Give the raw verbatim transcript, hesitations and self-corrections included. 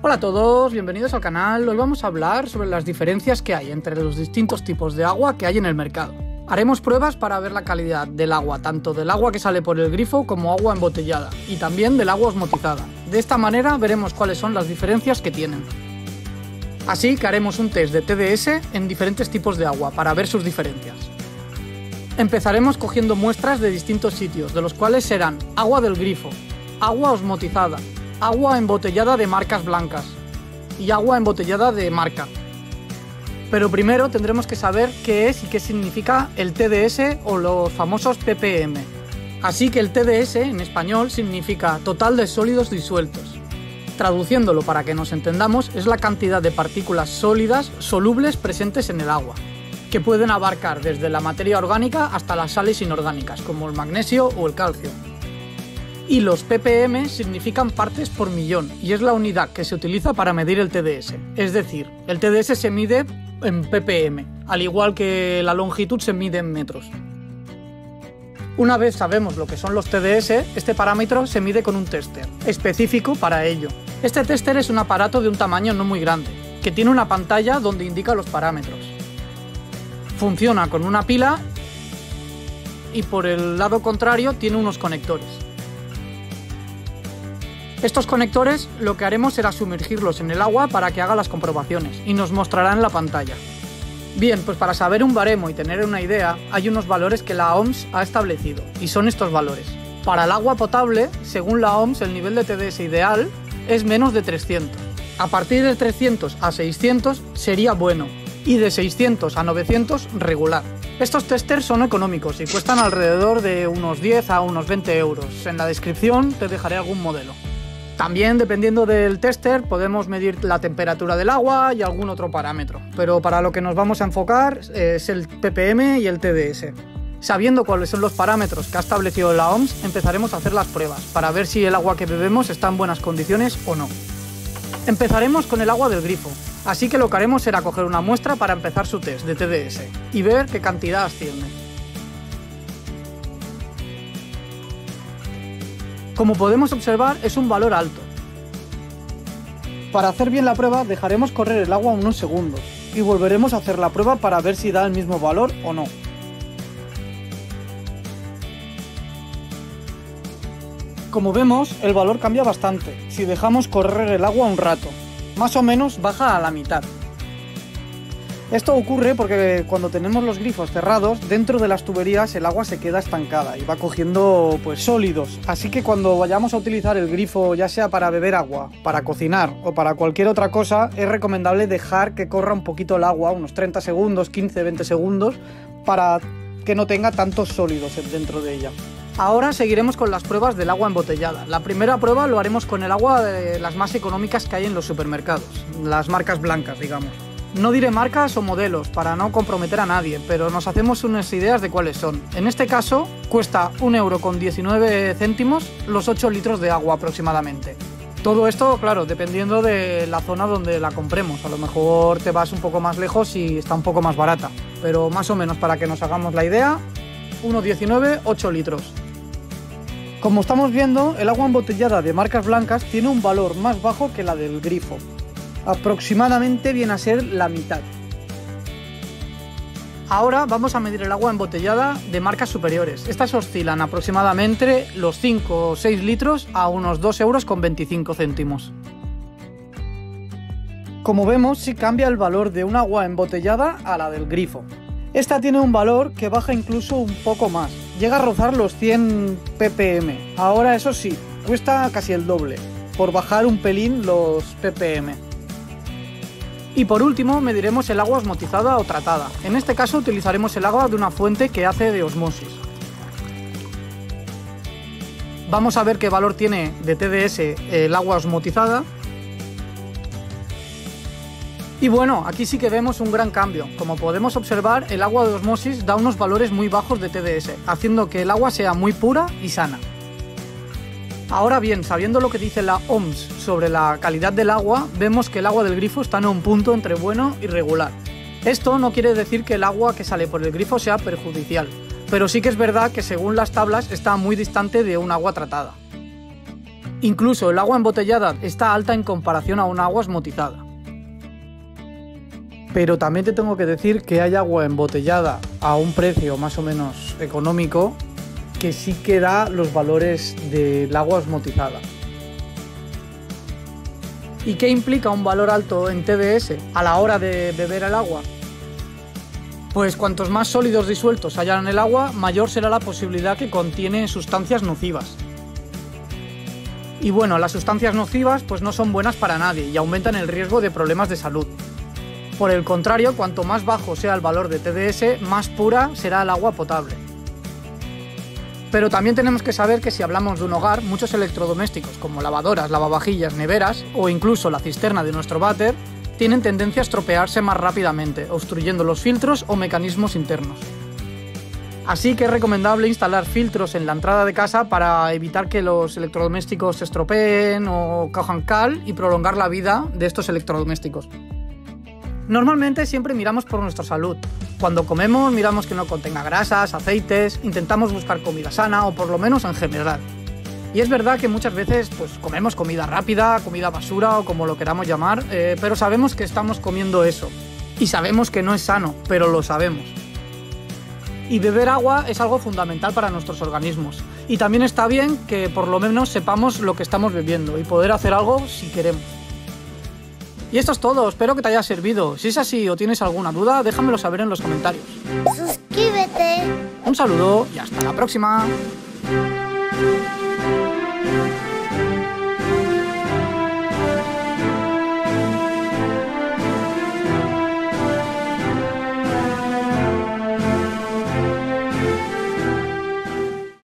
Hola a todos, bienvenidos al canal. Hoy vamos a hablar sobre las diferencias que hay entre los distintos tipos de agua que hay en el mercado. Haremos pruebas para ver la calidad del agua, tanto del agua que sale por el grifo como agua embotellada, y también del agua osmotizada. De esta manera veremos cuáles son las diferencias que tienen. Así que haremos un test de T D S en diferentes tipos de agua para ver sus diferencias. Empezaremos cogiendo muestras de distintos sitios, de los cuales serán agua del grifo, agua osmotizada, agua embotellada de marcas blancas y agua embotellada de marca. Pero primero tendremos que saber qué es y qué significa el T D S o los famosos P P M. Así que el T D S en español significa total de sólidos disueltos. Traduciéndolo para que nos entendamos, es la cantidad de partículas sólidas solubles presentes en el agua, que pueden abarcar desde la materia orgánica hasta las sales inorgánicas, como el magnesio o el calcio. Y los P P M significan partes por millón y es la unidad que se utiliza para medir el T D S. Es decir, el T D S se mide en P P M, al igual que la longitud se mide en metros. Una vez sabemos lo que son los T D S, este parámetro se mide con un tester específico para ello. Este tester es un aparato de un tamaño no muy grande, que tiene una pantalla donde indica los parámetros. Funciona con una pila y por el lado contrario tiene unos conectores. Estos conectores lo que haremos será sumergirlos en el agua para que haga las comprobaciones y nos mostrará en la pantalla. Bien, pues para saber un baremo y tener una idea, hay unos valores que la O M S ha establecido y son estos valores. Para el agua potable, según la O M S, el nivel de T D S ideal es menos de trescientos. A partir de trescientos a seiscientos sería bueno y de seiscientos a novecientos regular. Estos testers son económicos y cuestan alrededor de unos diez a unos veinte euros. En la descripción te dejaré algún modelo. También, dependiendo del tester, podemos medir la temperatura del agua y algún otro parámetro, pero para lo que nos vamos a enfocar es el P P M y el T D S. Sabiendo cuáles son los parámetros que ha establecido la O M S, empezaremos a hacer las pruebas para ver si el agua que bebemos está en buenas condiciones o no. Empezaremos con el agua del grifo, así que lo que haremos será coger una muestra para empezar su test de T D S y ver qué cantidad asciende. Como podemos observar, es un valor alto. Para hacer bien la prueba dejaremos correr el agua unos segundos y volveremos a hacer la prueba para ver si da el mismo valor o no. Como vemos, el valor cambia bastante si dejamos correr el agua un rato. Más o menos baja a la mitad. Esto ocurre porque cuando tenemos los grifos cerrados, dentro de las tuberías el agua se queda estancada y va cogiendo pues sólidos. Así que cuando vayamos a utilizar el grifo, ya sea para beber agua, para cocinar o para cualquier otra cosa, es recomendable dejar que corra un poquito el agua, unos treinta segundos, quince a veinte segundos, para que no tenga tantos sólidos dentro de ella. Ahora seguiremos con las pruebas del agua embotellada. La primera prueba lo haremos con el agua de las más económicas que hay en los supermercados, las marcas blancas, digamos. No diré marcas o modelos para no comprometer a nadie, pero nos hacemos unas ideas de cuáles son. En este caso, cuesta un euro con diecinueve céntimos los ocho litros de agua aproximadamente. Todo esto, claro, dependiendo de la zona donde la compremos. A lo mejor te vas un poco más lejos y está un poco más barata, pero más o menos para que nos hagamos la idea, uno diecinueve, ocho litros. Como estamos viendo, el agua embotellada de marcas blancas tiene un valor más bajo que la del grifo. Aproximadamente viene a ser la mitad. Ahora vamos a medir el agua embotellada de marcas superiores. Estas oscilan aproximadamente los cinco o seis litros a unos dos euros con veinticinco céntimos. Como vemos, sí cambia el valor de un agua embotellada a la del grifo. Esta tiene un valor que baja incluso un poco más. Llega a rozar los cien P P M. Ahora eso sí, cuesta casi el doble, por bajar un pelín los P P M. Y por último mediremos el agua osmotizada o tratada. En este caso utilizaremos el agua de una fuente que hace de osmosis. Vamos a ver qué valor tiene de T D S el agua osmotizada. Y bueno, aquí sí que vemos un gran cambio. Como podemos observar, el agua de osmosis da unos valores muy bajos de T D S, haciendo que el agua sea muy pura y sana. Ahora bien, sabiendo lo que dice la O M S sobre la calidad del agua, vemos que el agua del grifo está en un punto entre bueno y regular. Esto no quiere decir que el agua que sale por el grifo sea perjudicial, pero sí que es verdad que según las tablas está muy distante de un agua tratada. Incluso el agua embotellada está alta en comparación a un agua osmotizada. Pero también te tengo que decir que hay agua embotellada a un precio más o menos económico que sí que da los valores del agua osmotizada. ¿Y qué implica un valor alto en T D S a la hora de beber el agua? Pues cuantos más sólidos disueltos haya en el agua, mayor será la posibilidad que contiene sustancias nocivas. Y bueno, las sustancias nocivas pues no son buenas para nadie y aumentan el riesgo de problemas de salud. Por el contrario, cuanto más bajo sea el valor de T D S, más pura será el agua potable. Pero también tenemos que saber que si hablamos de un hogar, muchos electrodomésticos como lavadoras, lavavajillas, neveras o incluso la cisterna de nuestro váter tienen tendencia a estropearse más rápidamente, obstruyendo los filtros o mecanismos internos. Así que es recomendable instalar filtros en la entrada de casa para evitar que los electrodomésticos se estropeen o cojan cal y prolongar la vida de estos electrodomésticos. Normalmente siempre miramos por nuestra salud. Cuando comemos miramos que no contenga grasas, aceites, intentamos buscar comida sana o por lo menos en general. Y es verdad que muchas veces pues, comemos comida rápida, comida basura o como lo queramos llamar, eh, pero sabemos que estamos comiendo eso. Y sabemos que no es sano, pero lo sabemos. Y beber agua es algo fundamental para nuestros organismos. Y también está bien que por lo menos sepamos lo que estamos bebiendo y poder hacer algo si queremos. Y esto es todo, espero que te haya servido. Si es así o tienes alguna duda, déjamelo saber en los comentarios. Suscríbete. Un saludo y hasta la próxima.